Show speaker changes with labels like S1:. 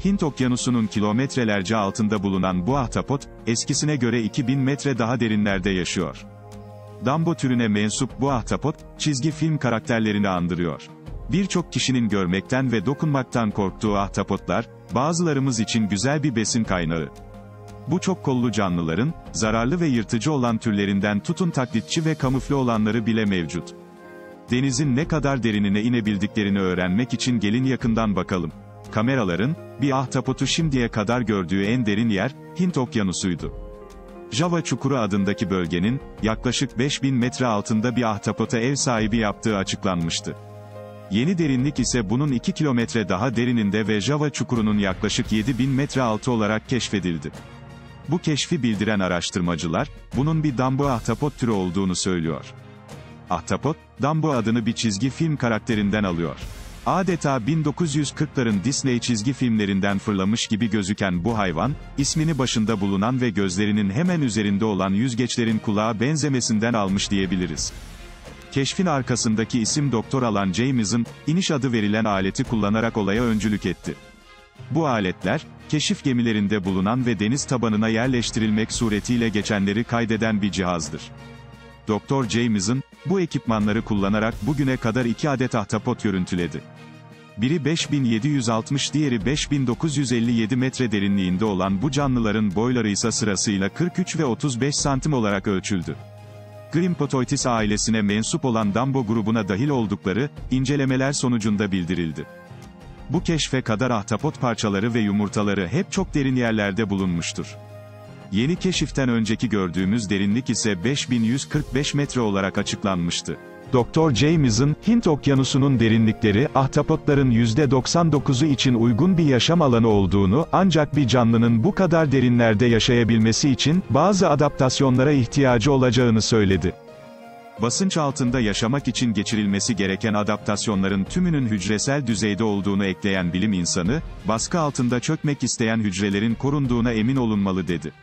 S1: Hint Okyanusu'nun kilometrelerce altında bulunan bu ahtapot, eskisine göre 2000 metre daha derinlerde yaşıyor. Dumbo türüne mensup bu ahtapot, çizgi film karakterlerini andırıyor. Birçok kişinin görmekten ve dokunmaktan korktuğu ahtapotlar, bazılarımız için güzel bir besin kaynağı. Bu çok kollu canlıların, zararlı ve yırtıcı olan türlerinden tutun taklitçi ve kamufle olanları bile mevcut. Denizin ne kadar derinine inebildiklerini öğrenmek için gelin yakından bakalım. Kameraların, bir ahtapotu şimdiye kadar gördüğü en derin yer, Hint Okyanusu'ydu. Java Çukuru adındaki bölgenin, yaklaşık 5000 metre altında bir ahtapota ev sahibi yaptığı açıklanmıştı. Yeni derinlik ise bunun 2 kilometre daha derininde ve Java Çukuru'nun yaklaşık 7000 metre altı olarak keşfedildi. Bu keşfi bildiren araştırmacılar, bunun bir Dumbo ahtapot türü olduğunu söylüyor. Ahtapot, Dumbo adını bir çizgi film karakterinden alıyor. Adeta 1940'ların Disney çizgi filmlerinden fırlamış gibi gözüken bu hayvan, ismini başında bulunan ve gözlerinin hemen üzerinde olan yüzgeçlerin kulağa benzemesinden almış diyebiliriz. Keşfin arkasındaki isim Doktor Alan James'in, iniş adı verilen aleti kullanarak olaya öncülük etti. Bu aletler, keşif gemilerinde bulunan ve deniz tabanına yerleştirilmek suretiyle geçenleri kaydeden bir cihazdır. Doktor James'in, bu ekipmanları kullanarak bugüne kadar 2 adet ahtapot görüntüledi. Biri 5760, diğeri 5957 metre derinliğinde olan bu canlıların boyları ise sırasıyla 43 ve 35 santim olarak ölçüldü. Grimpotoitis ailesine mensup olan Dumbo grubuna dahil oldukları, incelemeler sonucunda bildirildi. Bu keşfe kadar ahtapot parçaları ve yumurtaları hep çok derin yerlerde bulunmuştur. Yeni keşiften önceki gördüğümüz derinlik ise 5145 metre olarak açıklanmıştı. Doktor James'in, Hint Okyanusu'nun derinlikleri, ahtapotların %99'u için uygun bir yaşam alanı olduğunu, ancak bir canlının bu kadar derinlerde yaşayabilmesi için, bazı adaptasyonlara ihtiyacı olacağını söyledi. Basınç altında yaşamak için geçirilmesi gereken adaptasyonların tümünün hücresel düzeyde olduğunu ekleyen bilim insanı, baskı altında çökmek isteyen hücrelerin korunduğuna emin olunmalı dedi.